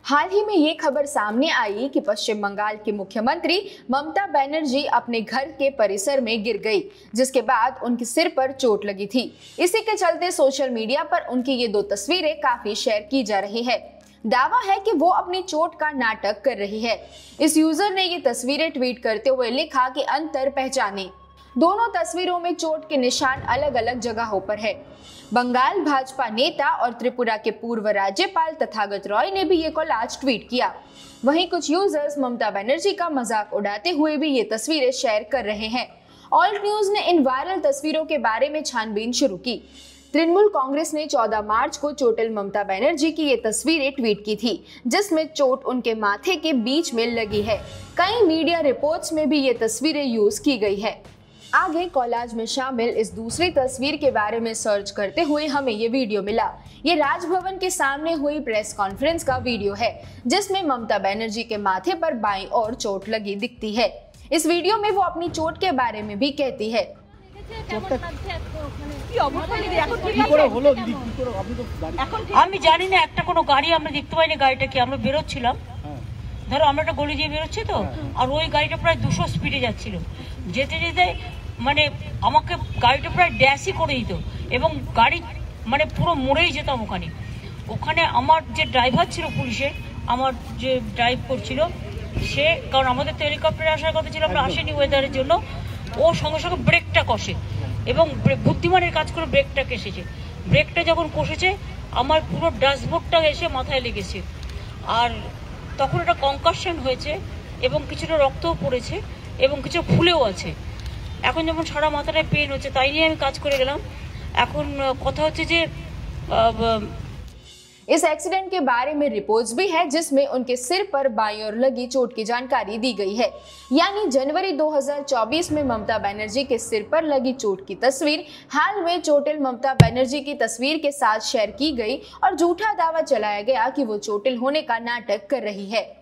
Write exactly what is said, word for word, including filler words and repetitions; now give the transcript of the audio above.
हाल ही में ये खबर सामने आई कि पश्चिम बंगाल की मुख्यमंत्री ममता बनर्जी अपने घर के परिसर में गिर गई, जिसके बाद उनके सिर पर चोट लगी थी। इसी के चलते सोशल मीडिया पर उनकी ये दो तस्वीरें काफी शेयर की जा रही है। दावा है कि वो अपनी चोट का नाटक कर रही है। इस यूजर ने ये तस्वीरें ट्वीट करते हुए लिखा कि अंतर पहचाने। दोनों तस्वीरों में चोट के निशान अलग अलग जगहों पर है। बंगाल भाजपा नेता और त्रिपुरा के पूर्व राज्यपाल तथागत रॉय ने भी ये कोलाज ट्वीट किया। वहीं कुछ यूजर्स ममता बनर्जी का मजाक उड़ाते हुए भी ये तस्वीरें शेयर कर रहे हैं। ऑल्ट न्यूज ने इन वायरल तस्वीरों के बारे में छानबीन शुरू की। तृणमूल कांग्रेस ने चौदह मार्च को चोटिल ममता बनर्जी की ये तस्वीरें ट्वीट की थी, जिसमें चोट उनके माथे के बीच में लगी है। कई मीडिया रिपोर्ट्स में भी ये तस्वीरें यूज की गई है। आगे कोलाज में शामिल इस दूसरी तस्वीर के बारे में सर्च करते हुए हमें ये वीडियो मिला। ये राजभवन के सामने हुई प्रेस कॉन्फ्रेंस का वीडियो है, जिसमें ममता बनर्जी के माथे पर बाईं ओर चोट लगी दिखती है। इस वीडियो में वो अपनी चोट के बारे में भी कहती है। আমি জানি না একটা কোনো গাড়ি আমরা দেখতে পাইনি, গাড়িটা কি আমরা বেরোচ্ছিলাম, ধরো আমরা একটা গলি দিয়ে বেরোচ্ছি তো, আর ওই গাড়িটা প্রায় দুশো স্পিডে যাচ্ছিল, যেতে যেতে মানে আমাকে গাড়িটা প্রায় ড্যাশই করে দিত এবং গাড়ি মানে পুরো মরেই যেতাম ওখানে। ওখানে আমার যে ড্রাইভার ছিল পুলিশের, আমার যে ড্রাইভ করছিল সে, কারণ আমাদের তো হেলিকপ্টারে আসার কথা ছিল, আমরা আসেনি ওয়েদারের জন্য, ও সঙ্গে সঙ্গে ব্রেকটা কষে এবং বুদ্ধিমানের কাজ করে ব্রেকটা কেসেছে। ব্রেকটা যখন কষেছে আমার পুরো ড্যাশবোর্ডটা এসে মাথায় লেগেছে, আর তখন একটা কনকাশন হয়েছে এবং কিছুটা রক্তও পড়েছে এবং কিছু ফুলেও আছে। এখন যেমন সারা মাথাটায় পেন হচ্ছে, তাই নিয়ে আমি কাজ করে গেলাম। এখন কথা হচ্ছে যে इस एक्सीडेंट के बारे में रिपोर्ट्स भी है, जिसमें उनके सिर पर बाईं ओर लगी चोट की जानकारी दी गई है। यानी जनवरी दो हज़ार चौबीस में ममता बनर्जी के सिर पर लगी चोट की तस्वीर हाल में चोटिल ममता बनर्जी की तस्वीर के साथ शेयर की गई और झूठा दावा चलाया गया कि वो चोटिल होने का नाटक कर रही है।